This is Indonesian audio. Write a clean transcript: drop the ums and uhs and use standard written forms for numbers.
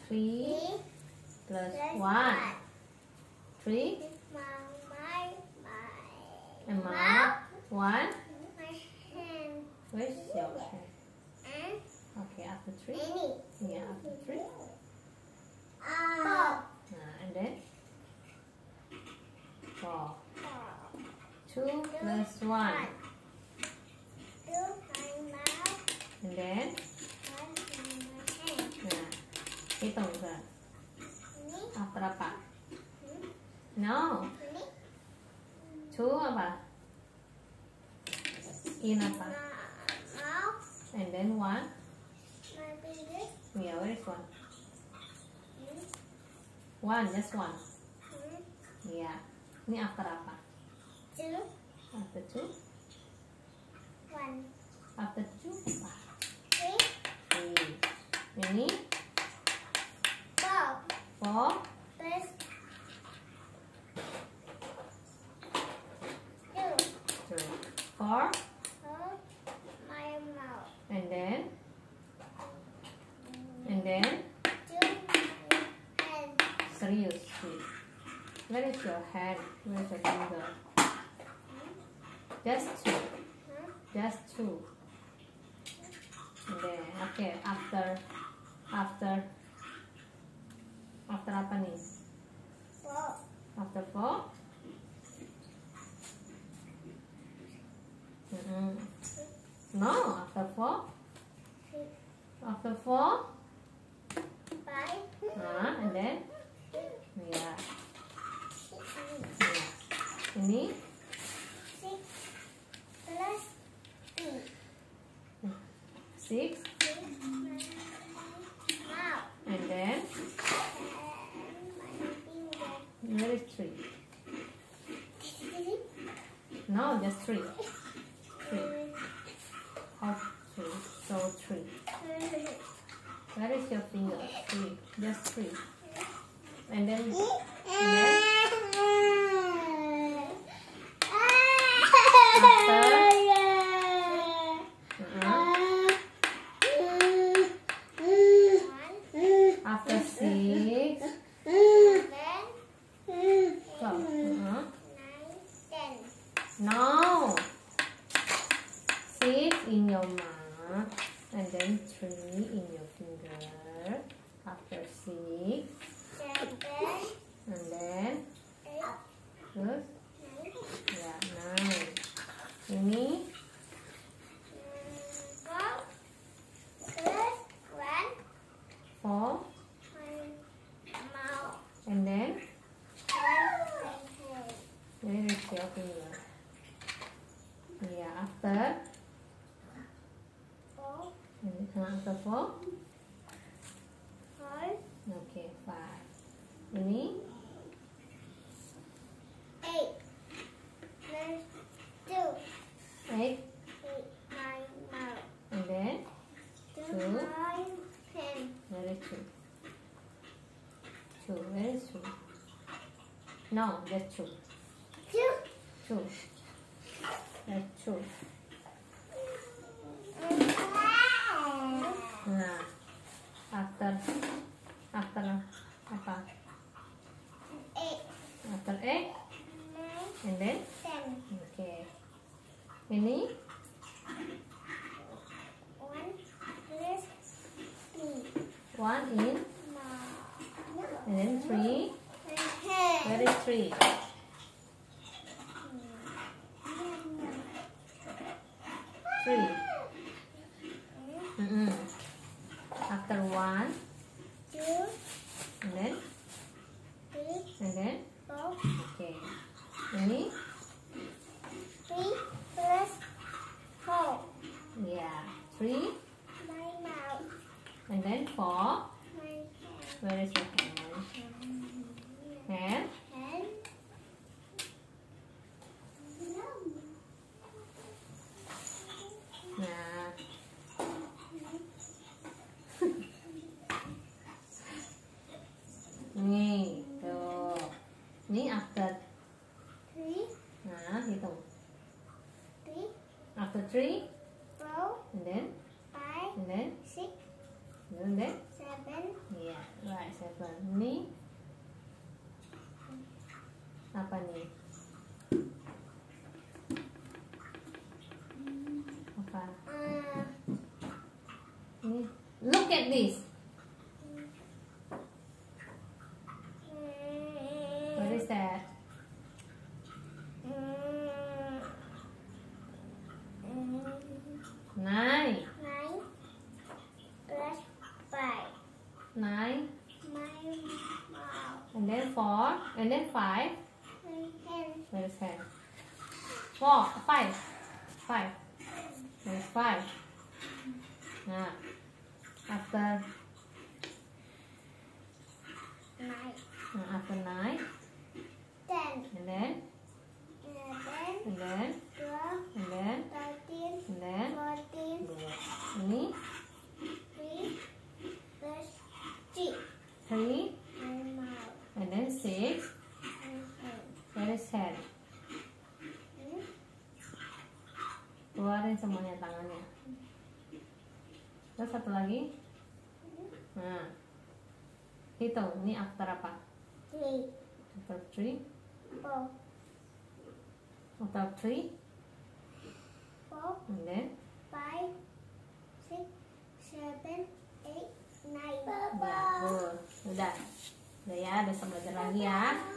3 plus 1. 3 and mouth. 1. Where's your hand? Okay, after 3. Yeah, after 3. And then 4. 2 plus 1. And then hitung ke after apa? No. 2 apa? In apa? And then 1. Yeah, where is 1? 1, just 1. Yeah. Ini after apa? 2. After 2. 1. After 2 apa? 3. 3. Ini 4. 4. Plus 2. 4. My mouth. And then 2 and serious. Where is your hand? Where is your finger? Just 2. Just 2. And then, okay, after apa nih? 4. After 4? No, after 4? After 4? 5. And then? Yeah. Ini 6 plus 3. 6. Mouth. And then, where is 3? No, just 3. 3. How 3? So 3. Where is your finger? 3. Just 3. And then after 6. So, 10. no. 6 in your mouth. And then 3 in your finger. After 6. 7. And then 8. terus 9. ya 9. Ini 4 plus 1. 4. My mouth. And then 1. where is your finger? Yeah, after 4. after 4. 5. Okay, 5. Ini 8 plus 2. 8. My mouth. And then 2, 9, 10. where is 2? 2. Where is 2? No, that's 2. 2. 2. That's 2. Nah, after apa? 8. After 8. 9, And then 10. okay. Ini 1 plus 3. 1 in. Mouth. And then 3. Where is 3? 3. After 1. 2, And then 3, 4. okay. Ini 3 plus 4. yeah 3. My mouth. And then 4. My hand. Where is your hand? Hand. And Nah. Nih, tuh. Ini after. 3, Nah, hitung. 3, After 3. 4, And then. 5, And then. 6, And then. 7, Yeah, right. 7. Ini apa nih? Apa? Ini, look at this. What is that? 9. 9 plus 5. 9. My mouth. And then 4. And then 5. My hand. Where is 10? 4. 5. 5. Where is 5? Nah. After 9. after 9. 10. And then 11. and then 12. and then 13. and then 14. ini 3 plus 3. 3. My mouth. And then 6. My hand. Where is 10? Keluarin semuanya tangannya. Terus satu lagi. Nah, hitung. Ini after apa? 3. After 3. 4. After 3. 4. And then 5. 6. 7. 8. 9. ya, good. Udah ya, besok belajar lagi ya.